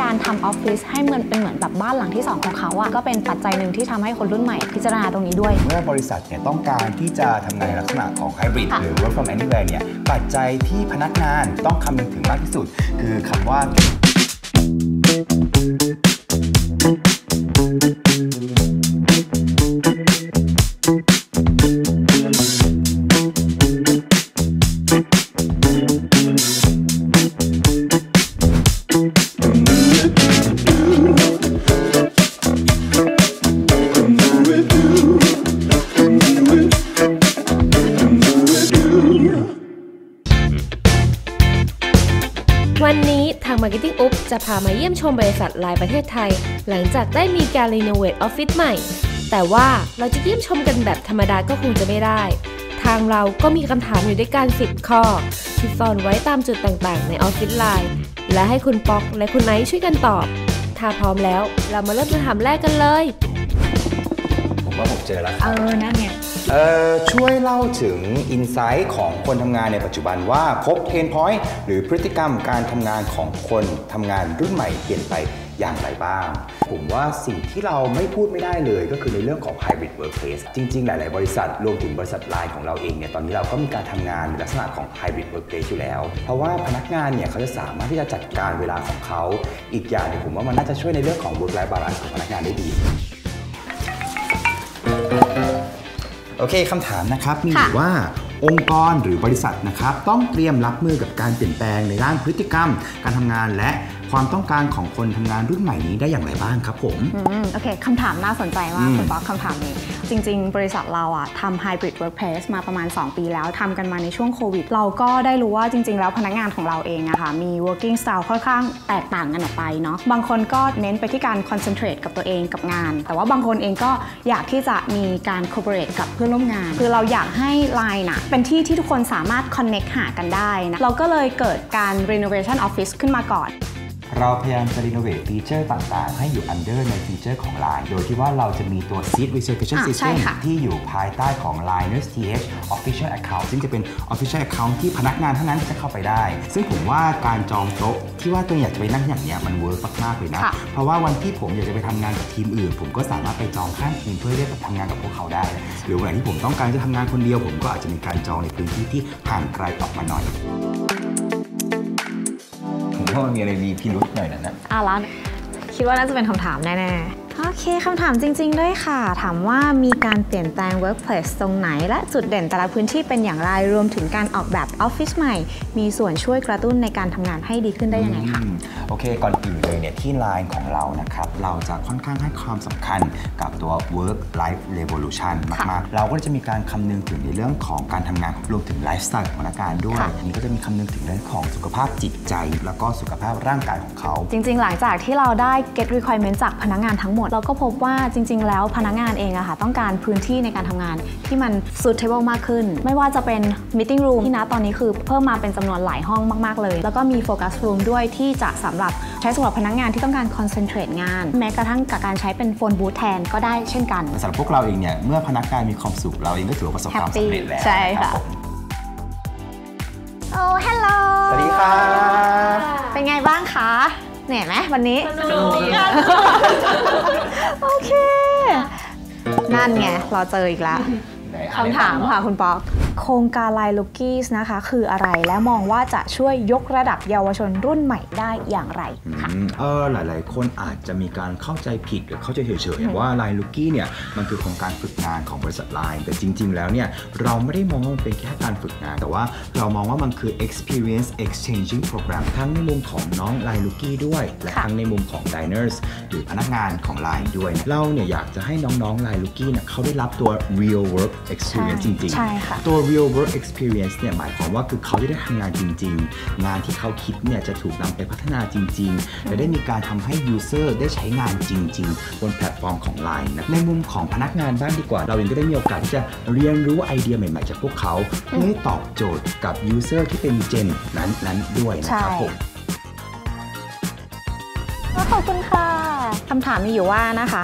การทำออฟฟิศให้มันเป็นเหมือนแบบบ้านหลังที่2ของเขาอะก็เป็นปัจจัยหนึ่งที่ทำให้คนรุ่นใหม่พิจารณาตรงนี้ด้วยเมื่อบริษัทเนี่ยต้องการที่จะทำงานในลักษณะของไฮบริดหรือ work from anywhere เนี่ยปัจจัยที่พนักงานต้องคำนึงถึงมากที่สุดคือคำว่าวันนี้ทาง Marketing Up จะพามาเยี่ยมชมบริษัทไลน์ประเทศไทยหลังจากได้มีการรีโนเวทออฟฟิศใหม่แต่ว่าเราจะเยี่ยมชมกันแบบธรรมดาก็คงจะไม่ได้ทางเราก็มีคำถามอยู่ด้วยกัน10 ข้อที่ซ่อนไว้ตามจุดต่างๆในออฟฟิศไลน์และให้คุณป๊อกและคุณไนท์ช่วยกันตอบถ้าพร้อมแล้วเรามาเริ่มคำถามแรกกันเลยผมว่าผมเจอแล้วนั่นไงช่วยเล่าถึงอินไซต์ของคนทำงานในปัจจุบันว่าพบเพนพอยต์หรือพฤติกรรมการทำงานของคนทำงานรุ่นใหม่เปลี่ยนไปอย่างไรบ้างผมว่าสิ่งที่เราไม่พูดไม่ได้เลยก็คือในเรื่องของ Hybrid Workplace จริงๆหลายๆบริษัทรวมถึงบริษัทไลน์ของเราเองเนี่ยตอนนี้เราก็มีการทำงานในลักษณะของ Hybrid Workplace อยู่แล้วเพราะว่าพนักงานเนี่ยเขาจะสามารถที่จะจัดการเวลาของเขาอีกอย่างนึงผมว่ามันน่าจะช่วยในเรื่องของ Work Life Balance ของพนักงานได้ดีโอเคคำถามนะครับมีอยู่ว่าองค์กรหรือบริษัทนะครับต้องเตรียมรับมือกับการเปลี่ยนแปลงในด้านพฤติกรรมการทำงานและความต้องการของคนทำงานรุ่นใหม่นี้ได้อย่างไรบ้างครับผมโอเคคำถามน่าสนใจมากคุณป๊อกคำถามนี้จริงๆบริษัทเราอะทำ Hybrid Workplace มาประมาณ2 ปีแล้วทำกันมาในช่วงโควิดเราก็ได้รู้ว่าจริงๆแล้วพนักงานของเราเองอะค่ะมี working style ค่อนข้างแตกต่างกันออกไปเนาะบางคนก็เน้นไปที่การ concentrate กับตัวเองกับงานแต่ว่าบางคนเองก็อยากที่จะมีการ cooperate กับเพื่อนร่วมงานคือเราอยากให้ Line น่ะเป็นที่ที่ทุกคนสามารถ connect หากันได้นะเราก็เลยเกิดการ renovation office ขึ้นมาก่อนเราพยายามจะรีโนเวทฟีเจอร์ต่างๆให้อยู่ under ในฟีเจอร์ของ Line โดยที่ว่าเราจะมีตัว Seat Reservation System ที่อยู่ภายใต้ของ Liners TH Official Account ซึ่งจะเป็น Official Account ที่พนักงานเท่านั้นจะเข้าไปได้ซึ่งผมว่าการจองโต๊ะที่ว่าตัวอยากจะไปนั่งอย่างเนี้ยมันเวิร์กมากๆเลยนะเพราะว่าวันที่ผมอยากจะไปทำงานกับทีมอื่นผมก็สามารถไปจองข้างทีมเพื่อได้ทำงานกับพวกเขาได้หรือวันไหนที่ผมต้องการจะทำงานคนเดียวผมก็อาจจะมีการจองในพื้นที่ที่ห่างไกลออกมาหน่อยผมว่ามันมีอะไรมีพิรุธหน่อยนะร้านคิดว่าน่าจะเป็นคำถามแน่ๆโอเคคำถามจริงๆด้วยค่ะถามว่ามีการเปลี่ยนแปลง workplace ตรงไหนและจุดเด่นแต่ละพื้นที่เป็นอย่างไรรวมถึงการออกแบบออฟฟิศใหม่มีส่วนช่วยกระตุ้นในการทำงานให้ดีขึ้นได้ยังไงคะโอเคก่อนอื่นเลยเนี่ยที่ Line ของเรานะครับเราจะค่อนข้างให้ความสำคัญกับตัว work life revolution มากๆเราก็จะมีการคำนึงถึงในเรื่องของการทำงานรวมถึงไลฟ์สไตล์ของพนักงานด้วยอันนี้ก็จะมีคำนึงถึงเรื่องของสุขภาพจิตใจแล้วก็สุขภาพร่างกายของเขาจริงๆหลังจากที่เราได้ get requirement จากพนักงานทั้งหมดเราก็พบว่าจริงๆแล้วพนักงานเองอะค่ะต้องการพื้นที่ในการทำงานที่มัน suitable มากขึ้นไม่ว่าจะเป็น meeting room ที่ตอนนี้คือเพิ่มมาเป็นจำนวนหลายห้องมากๆเลยแล้วก็มี focus room ด้วยที่จะสำหรับใช้สำหรับพนักงานที่ต้องการ concentrate งานแม้กระทั่งกับการใช้เป็น phone booth แทนก็ได้เช่นกันสำหรับพวกเราเองเนี่ยเมื่อพนักงานมีความสุขเราเองก็ถือว่าประสบความสำเร็จแล้วใช่ค่ะโอ้ฮัลโหลสวัสดีค่ะเป็นไงบ้างคะเหนื่อยไหมวันนี้สนุกดีโอเคนั่นไงเราเจออีกแล้วคำถามค่ะคุณป๊อกโครงการ Line Rookies นะคะคืออะไรและมองว่าจะช่วยยกระดับเยาวชนรุ่นใหม่ได้อย่างไรค่ะหลายๆคนอาจจะมีการเข้าใจผิดหรือเข้าใจเฉยๆว่า Line Rookie เนี่ยมันคือโครงการฝึกงานของบริษัท Line แต่จริงๆแล้วเนี่ยเราไม่ได้มองว่ามันเป็นแค่การฝึกงานแต่ว่าเรามองว่ามันคือ Experience Exchanging Program ทั้งในมุมของน้อง Line Rookie ด้วยและทั้งในมุมของ Diners หรือพนักงานของ Line ด้วยเราเนี่ยอยากจะให้น้องๆ Line Rookie เนี่ยเขาได้รับตัว Real Work Experience จริงๆตัว real work experience เนี่ยหมายความว่าคือเขาจะได้ทำงานจริงๆงานที่เขาคิดเนี่ยจะถูกนำไปพัฒนาจริงๆและได้มีการทำให้ user ได้ใช้งานจริงๆบนแพลตฟอร์มของ Line นะในมุมของพนักงานบ้างดีกว่าเราเองก็ได้มีโอกาสที่จะเรียนรู้ไอเดียใหม่ๆจากพวกเขาเพื่อให้ตอบโจทย์กับ user ที่เป็น Gen นั้นด้วยนะครับผมขอบคุณค่ะคำถามมีอยู่ว่านะคะท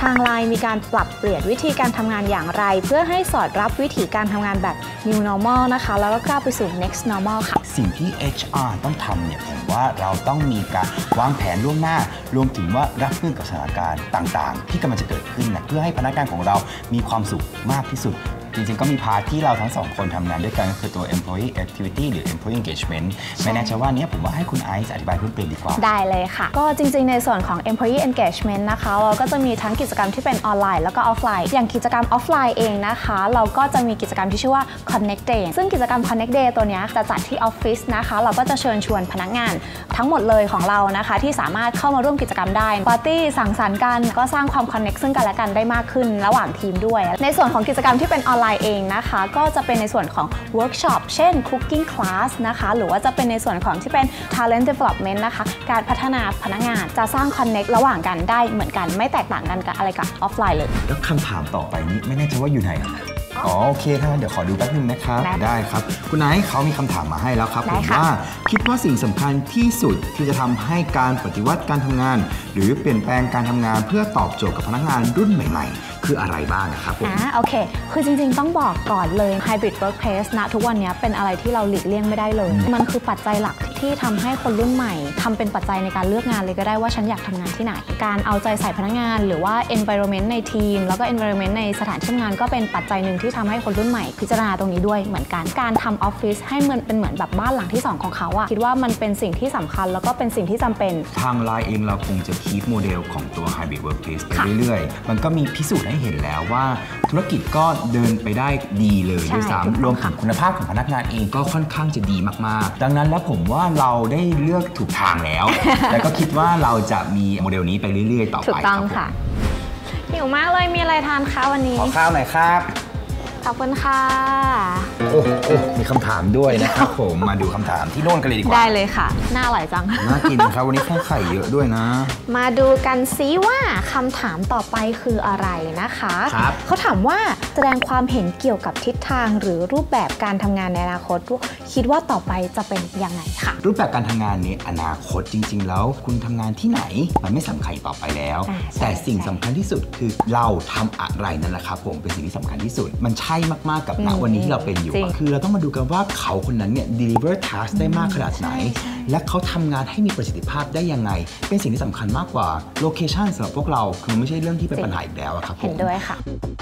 ทางไลน์มีการปรับเปลี่ยนวิธีการทำงานอย่างไรเพื่อให้สอดรับวิธีการทำงานแบบ New Normal นะคะแล้วก็ก้าวไปสู่ Next Normal ค่ะสิ่งที่ HR ต้องทำเนี่ยผมว่าเราต้องมีการวางแผนล่วงหน้ารวมถึงว่ารับมือกับสถานการณ์ต่างๆที่กำลังจะเกิดขึ้นนะเพื่อให้พนักงานของเรามีความสุขมากที่สุดจริงๆก็มีพาร์ทที่เราทั้งสองคนทำงานด้วยกันก็คือตัว employee activity หรือ employee engagement ไม่แน่ใจว่านี้ผมว่าให้คุณไอซ์อธิบายเพิ่มเติมดีกว่าได้เลยค่ะก็จริงๆในส่วนของ employee engagement นะคะเราก็จะมีทั้งกิจกรรมที่เป็นออนไลน์แล้วก็ออฟไลน์อย่างกิจกรรมออฟไลน์เองนะคะเราก็จะมีกิจกรรมที่ชื่อว่า Connect Day ซึ่งกิจกรรม Connect Day ตัวนี้จะจัดที่ออฟฟิศนะคะเราก็จะเชิญชวนพนักงานทั้งหมดเลยของเรานะคะที่สามารถเข้ามาร่วมกิจกรรมได้ปาร์ตี้สังสรรค์กันก็สร้างความ connect ซึ่งกันและกันได้มากขึ้นระหว่างทีมด้วยในส่วนของกิจกรรมที่เป็นออนไลน์เองนะคะก็จะเป็นในส่วนของ workshop เช่น cooking class นะคะหรือว่าจะเป็นในส่วนของที่เป็น talent development นะคะการพัฒนาพนักงานจะสร้าง connect ระหว่างกันได้เหมือนกันไม่แตกต่างกันกับอะไรกับออฟไลน์เลยแล้วคำถามต่อไปนี้ไม่แน่ใจว่าอยู่ไหนโอเคครับเดี๋ยวขอดูแป๊บนึงนะครับได้ครับคุณไอซ์เขามีคำถามมาให้แล้วครับผมว่าคิดว่าสิ่งสำคัญที่สุดที่จะทำให้การปฏิวัติการทำงานหรือเปลี่ยนแปลงการทำงานเพื่อตอบโจทย์กับพนักงานรุ่นใหม่ๆคืออะไรบ้างครับผมโอเคคือจริงๆต้องบอกก่อนเลย Hybrid Workplace นะทุกวันนี้เป็นอะไรที่เราหลีกเลี่ยงไม่ได้เลยมันคือปัจจัยหลักที่ทำให้คนรุ่นใหม่ทำเป็นปัจจัยในการเลือกงานเลยก็ได้ว่าฉันอยากทำงานที่ไหนการเอาใจใส่พนักงานหรือว่า environment ในทีมแล้วก็ environment ในสถานที่ทำงานก็เป็นปัจจัยหนึ่งที่ทำให้คนรุ่นใหม่พิจารณาตรงนี้ด้วยเหมือนกันการทำออฟฟิศให้มันเป็นเหมือนแบบบ้านหลังที่2ของเขาอะคิดว่ามันเป็นสิ่งที่สำคัญแล้วก็เป็นสิ่งที่จำเป็นทางไลน์เองเราคงจะคีปโมเดลของตัว Hybrid Workplace ไปเรื่อยๆมันก็มีพิสูจน์ให้เห็นแล้วว่าธุรกิจก็เดินไปได้ดีเลยด้วยซ้ำรวมถึงคุณภาพของพนักงานเองก็ค่อนข้างจะดีมากๆดังนั้นแล้วผมว่าเราได้เลือกถูกทางแล้ว และก็คิดว่าเราจะมีโมเดลนี้ไปเรื่อยๆต่อไปครับค่ะหิวมากเลยมีอะไรทานคะวันนี้ขอข้าวหน่อยครับขอบคุณค่ะโอ้มีคำถามด้วยนะครับผมมาดูคำถามที่โน่นกันเลยดีกว่าได้เลยค่ะน่าอร่อยจังน่ากินครับวันนี้ข้าวไข่เยอะด้วยนะมาดูกันซิว่าคำถามต่อไปคืออะไรนะคะเขาถามว่าแสดงความเห็นเกี่ยวกับทิศทางหรือรูปแบบการทำงานในอนาคตคิดว่าต่อไปจะเป็นยังไงคะรูปแบบการทำงานในอนาคตจริงๆแล้วคุณทำงานที่ไหนมันไม่สำคัญต่อไปแล้วแต่สิ่งสำคัญที่สุดคือเราทำอะไรนั่นแหละครับผมเป็นสิ่งที่สำคัญที่สุดมันใช่มากๆกับณวันนี้ที่เราเป็นอยู่คือเราต้องมาดูกันว่าเขาคนนั้นเนี่ย deliver task ได้มากขนาดไหนและเขาทำงานให้มีประสิทธิภาพได้ยังไงเป็นสิ่งที่สำคัญมากกว่า location สำหรับพวกเราคือไม่ใช่เรื่องที่เป็นปัญหาอีกแล้วครับผมเห็นด้วยค่ะ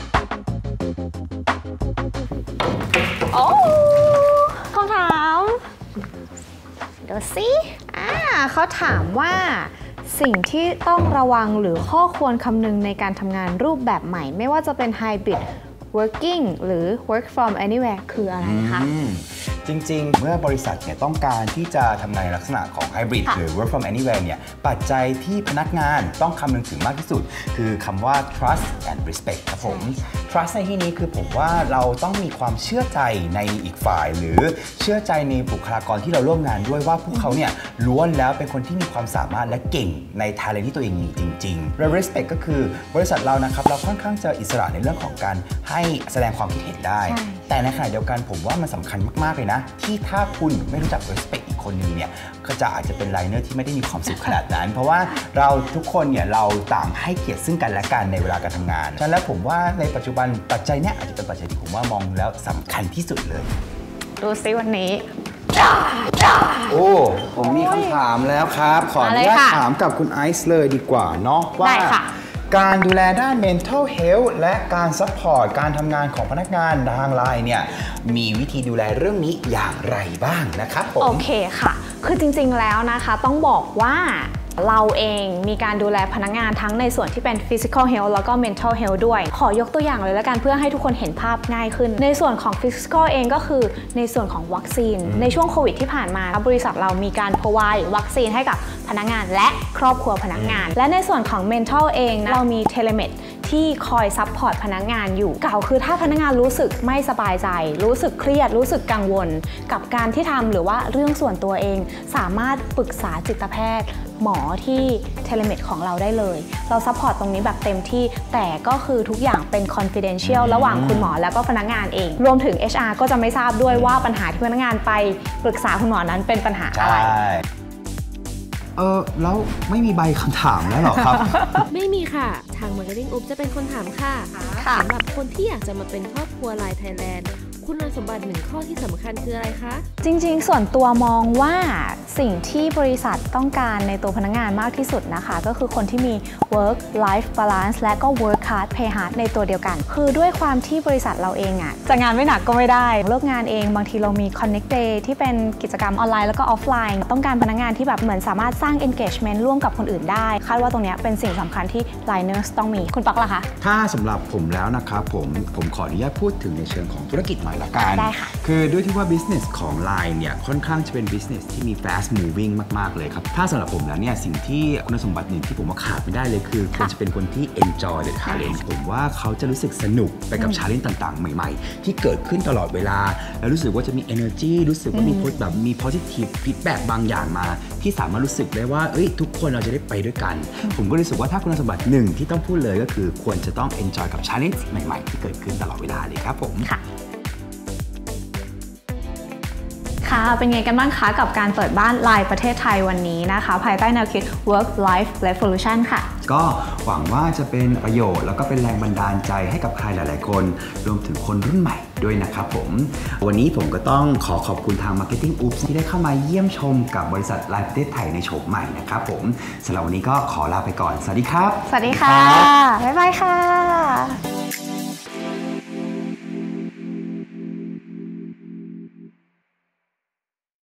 โอ้คำถามดูสิเขาถามว่าสิ่งที่ต้องระวังหรือข้อควรคำนึงในการทำงานรูปแบบใหม่ไม่ว่าจะเป็น hybrid working หรือ work from anywhere คืออะไรคะจริงๆเมื่อบริษัทเนี่ยต้องการที่จะทำงานในลักษณะของ hybrid หรือ work from anywhere เนี่ยปัจจัยที่พนักงานต้องคำนึงถึงมากที่สุดคือคำว่า trust and respect ครับผม trust ในที่นี้คือผมว่าเราต้องมีความเชื่อใจในอีกฝ่ายหรือเชื่อใจในบุคลากรที่เราร่วมงานด้วยว่าพวกเขาเนี่ยล้วนแล้วเป็นคนที่มีความสามารถและเก่งใน talent ที่ตัวเองมีจริงๆและ respect ก็คือบริษัทเรานะครับเราค่อนข้างจะอิสระในเรื่องของการให้แสดงความคิดเห็นได้แต่ในขณะเดียวกันผมว่ามันสำคัญมากๆเลยนะที่ถ้าคุณไม่รู้จัก respect อีกคนนึงเนี่ยก็จะอาจจะเป็นไลเนอร์ที่ไม่ได้มีความสุขขนาดนั้นเพราะว่าเราทุกคนเนี่ยเราต่างให้เกียรติซึ่งกันและกันในเวลาการทำงานฉะนั้นแล้วผมว่าในปัจจุบันปัจจัยเนี่ยอาจจะเป็นปัจจัยที่ผมว่ามองแล้วสำคัญที่สุดเลยดูซิวันนี้โอ้ผมมีคำถามแล้วครับขออนุญาตถามกับคุณไอซ์เลยดีกว่าเนาะว่าการดูแลด้าน mental health และการ support การทำงานของพนักงานทางไลน์เนี่ยมีวิธีดูแลเรื่องนี้อย่างไรบ้างนะครับผมโอเคค่ะคือจริงๆแล้วนะคะต้องบอกว่าเราเองมีการดูแลพนักงานทั้งในส่วนที่เป็น physical health แล้วก็ mental health ด้วยขอยกตัวอย่างเลยแล้วกันเพื่อให้ทุกคนเห็นภาพง่ายขึ้นในส่วนของ physical เองก็คือในส่วนของวัคซีนในช่วงโควิดที่ผ่านมาบริษัทเรามีการ provide วัคซีนให้กับพนักงานและครอบครัวพนักงานและในส่วนของ mental เองเรามี telemed ที่คอยซัพพอร์ตพนักงานอยู่กล่าวคือถ้าพนักงานรู้สึกไม่สบายใจรู้สึกเครียดรู้สึกกังวลกับการที่ทำหรือว่าเรื่องส่วนตัวเองสามารถปรึกษาจิตแพทย์หมอที่เทเลเมดของเราได้เลยเราซัพพอร์ตตรงนี้แบบเต็มที่แต่ก็คือทุกอย่างเป็น confidential ระหว่างคุณหมอแล้วก็พนักงานเองรวมถึง HR ก็จะไม่ทราบด้วยว่าปัญหาที่พนักงานไปปรึกษาคุณหมอนั้นเป็นปัญหาอะไรแล้วไม่มีใบคำถามแล้วหรอครับไม่มีค่ะ ทาง Marketing Up จะเป็นคนถามค่ะสำหรับคนที่อยากจะมาเป็นครอบครัว LINE Thailand คุณสมบัติ1ข้อที่สำคัญคืออะไรคะจริงๆส่วนตัวมองว่าสิ่งที่บริษัทต้องการในตัวพนักงานมากที่สุดนะคะก็คือคนที่มี work life balance และก็ work hard play hard ในตัวเดียวกันคือด้วยความที่บริษัทเราเองจะงานไม่หนักก็ไม่ได้เลิกงานเองบางทีเรามี connect day ที่เป็นกิจกรรมออนไลน์แล้วก็ออฟไลน์ต้องการพนักงานที่แบบเหมือนสามารถสร้าง engagement ร่วมกับคนอื่นได้คาดว่าตรงนี้เป็นสิ่งสำคัญที่ Liners ต้องมีคุณปักล่ะคะถ้าสำหรับผมแล้วนะครับผมขออนุญาตพูดถึงในเชิงของธุรกิจหน่อยละกันได้ค่ะคือด้วยที่ว่า business ของ Line เนี่ยค่อนข้างจะเป็น business ที่มี fast moving มากๆเลยครับถ้าสำหรับผมแล้วเนี่ยสิ่งที่คุณสมบัติหนึ่งที่ผมว่าขาดไม่ได้เลยคือควรจะเป็นคนที่ enjoy the challenge ผมว่าเขาจะรู้สึกสนุกไปกับ challenge ต่างๆใหม่ๆที่เกิดขึ้นตลอดเวลาแล้วรู้สึกว่าจะมี energy รู้สึกว่ามี positive feedback บางอย่างมาที่สามารถรู้สึกได้ว่าทุกคนเราจะได้ไปด้วยกันผมก็รู้สึกว่าถ้าคุณสมบัติหนึ่งที่ต้องพูดเลยก็คือควรจะต้อง enjoy กับ challenge ใหม่ๆที่เกิดขึ้นตลอดเวลาเลยครับผมค่ะเป็นไงกันบ้างคะกับการเปิดบ้าน LINE ประเทศไทยวันนี้นะคะภายใต้แนวคิด Work Life Revolution ค่ะก็หวังว่าจะเป็นประโยชน์แล้วก็เป็นแรงบันดาลใจให้กับใครหลายๆคนรวมถึงคนรุ่นใหม่ด้วยนะครับผมวันนี้ผมก็ต้องขอบคุณทาง Marketing Up ที่ได้เข้ามาเยี่ยมชมกับบริษัท LINE ประเทศไทยในโฉมใหม่นะครับผมสำหรับวันนี้ก็ขอลาไปก่อนสวัสดีครับสวัสดีค่ะบ๊ายบายค่ะ